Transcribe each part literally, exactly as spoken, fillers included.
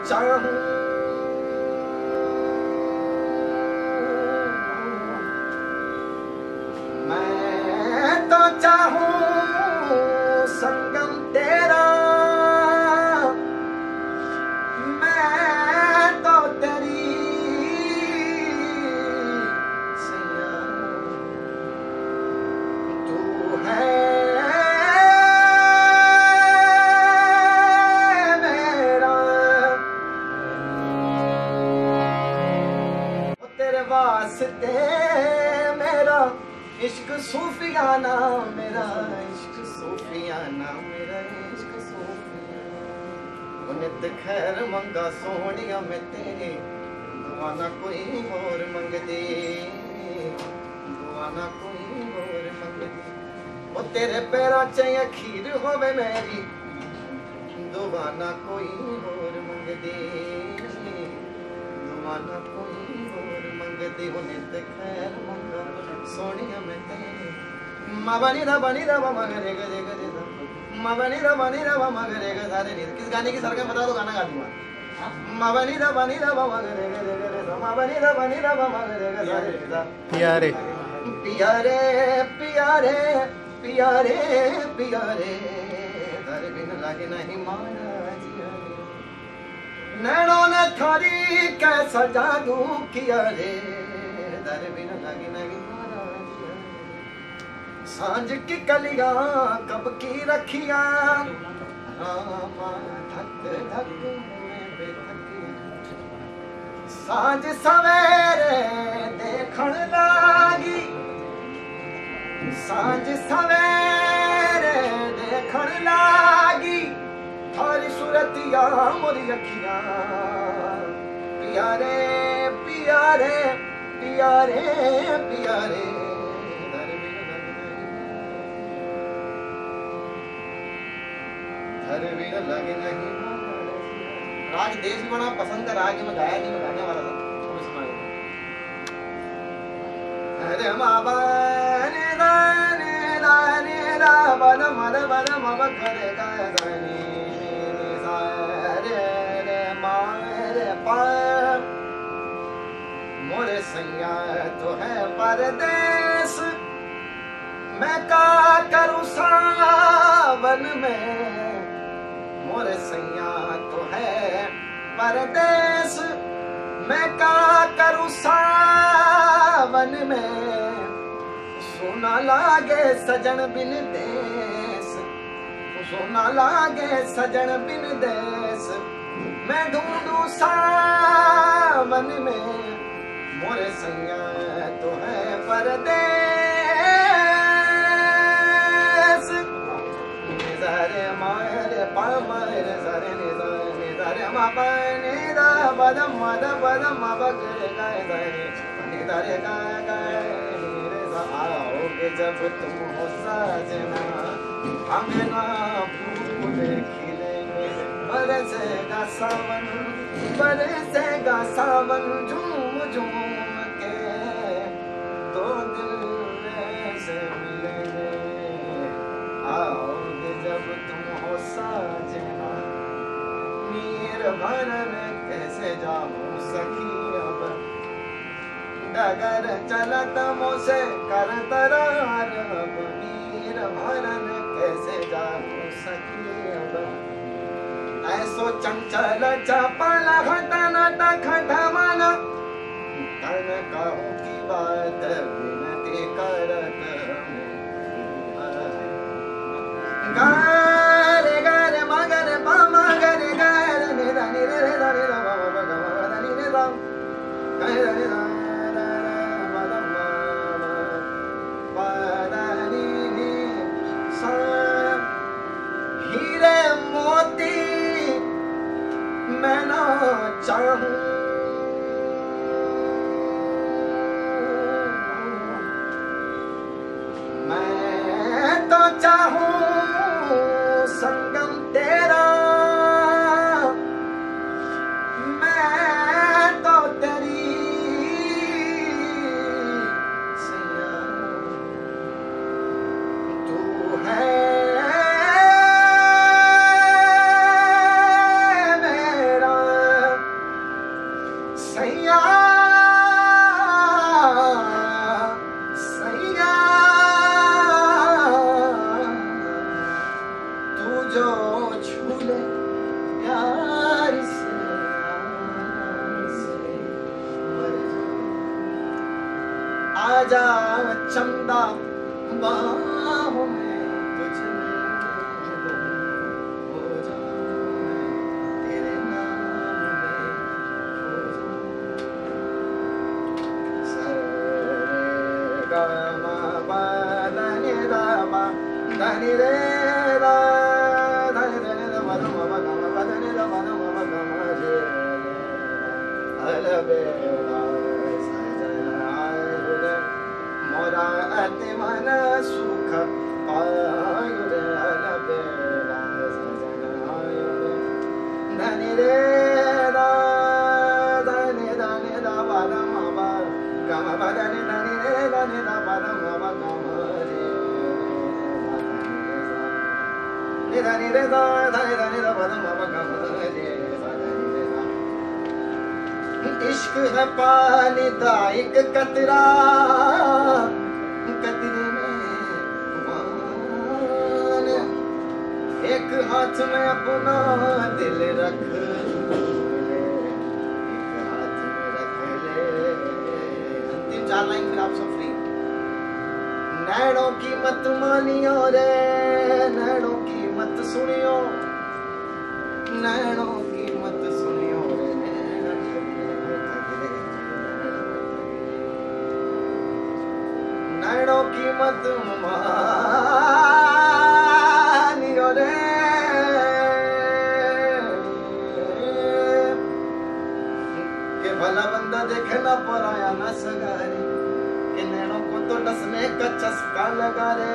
चाहूं मैं तो चाहूं संगम तेरा मैं तो तेरी सैया तू है मेरा तेरे वास्ते मेरा इश्क सूफियाना मेरा इश्क सूफियाना मेरा इश्क सूफियाना नित खैर मंगा सोहनिया मैं तेरे दुआ ना कोई होर मंगदी दुआ ना कोई होर मंगदी ओ तेरे पैरां च अखीर होवे मेरी दुआ ना कोई होर मंगदी दुआ ना कोई होर मंगदी ओ नित खैर मंगा सोनिया मैं तेरे मा बनी दा बनी दा मा रे ग रे ग रे दा मा बनी दा बनी दा मा ग रे ग सा रे रे किस गाने की सरगम बता दो गाना गा दूंगा मा बनी दा बनी दा मा ग रे ग रे ग रे दा मा बनी दा बनी दा मा ग रे ग सा रे रे दा पिया रे पिया रे पिया रे पिया रे पिया रे दर बिन लागे नहीं मारा जिया रे नैनों ने थारी कैसा जादू किया रे दर बिन लागे नहीं सांझ की कलियां कब की रखिया रामा धक धक में बेथकी सांझ सवेरे देखण लागी सांझ सवेरे देखण लागी थारी सूरतिया मोरी अखियां पिया रे पिया रे पिया रे पिया रे लगे नहीं राग देश भी बड़ा पसंद है राग में गाया नहीं मैं गाने वाला था तो सुनाई अरे माबा ने दाने दाने रा बन मद बन मब करे गाय दानी ने सारे रे मारे पा मोरे सैया तो है परदेश मैं का करूं सावन में मोरे सैया तो है परदेश मैं का करूं सावन में सोना लागे सजन बिन देश सोना लागे सजन बिन देश मैं ढूंढूं सावन में मोरे सैया तो है परदेश रे मारे पा मारे सारे ने ने रे मा पा ने दा बद मद बद म बगे गाय गाय ने रे गा गाय रे सा आओगे जब तुम हो साजना अंगना फूल खिलेंगे बरसेगा सावन बरसेगा सावन झूम झूम के दो दिल से मिलेंगे आओ जब तुम हो साजना नीर भरन कैसे जाऊं सखी अब डगर चलत मुझसे कर तरार अब नीर भरन कैसे जाऊं सखी अब ऐसो चंचल चपल हटन टखट मन तन कहूं की बात विनती करत गारे गारे मगरे पामा गरे गारे ने दा ने रे दा रे दा बाबा बाबा दा ने रे दा गारे दा रे दा दा दा मा दा नी नी सा हीरे मोती मैं ना चाहूं मैं तो चाहूं जो छू ले प्यार से मर जा। आजा चंदा बाहों में तुझ में हो जाऊं मैं तेरे नाम में हो जाऊं। सरे गा मा पा दा नि दा पा दा नि रे दा दा नि रे दा मा दा मा गा मा दा नि दा मा दा मा गा मा रे अलबेला सजना आयो रे मोरा अति मन सुख पायो रे अलबेला सजना आयो रे धनि रे दा धनि धनि दा पा दा मा पा गा मा पा दा नि धनि रे दा नि दा पा दा मा पा गा मा रे नि धनि रे दा धनि धनि दा पा दा मा पा गा मा रे सा धनि रे सा। इश्क है पानी का एक कतरा कतरे में मान एक हाथ में अपना दिल रख ले एक हाथ में रख ले। अंतिम चार लाइन फिर आप सब फ्री। नैनों की मत मानियो रे नैनों की मत सुनियो नैनों की मत सुनियो रे नैना ठगले नैनों की मत मानियो रे के भला बंदा देखे ना पराया ना सगारे के नैनों को तो डसने का चस्का लगा रे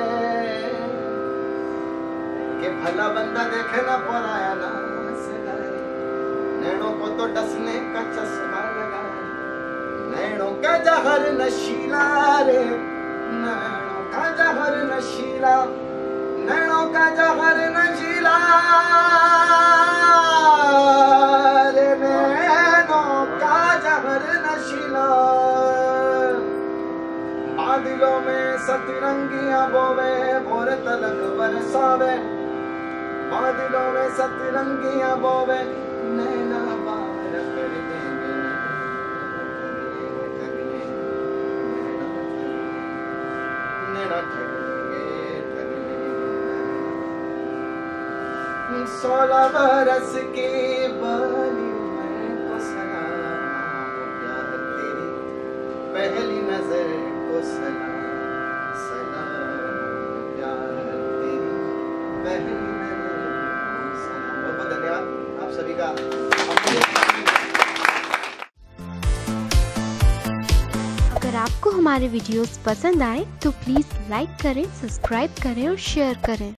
के भला बंदा देखे ना पराया ना सगारे नैनों को तो डसने का चस्का लगा रे। नैनों का जहर नशीला रे नैनों का जहर नशीला नैनों का जहर नशीला रे नैनों का जहर नशीला। बादलों में सतरंगियां बोवे भोर तलक बरसावे बादलों में सतरंगियां बोवे नैना बार कर देंगे नैना ठगेंगे ठगेंगे। सोलह बरस की बाली उम्र को सलाम प्यार तेरी पहली नजर को सलाम सलाम प्यार तेरी पहली नजर को सलाम। बहुत बहुत धन्यवाद आप सभी का। अगर आपको हमारे वीडियोस पसंद आए तो प्लीज़ लाइक करें, सब्सक्राइब करें और शेयर करें।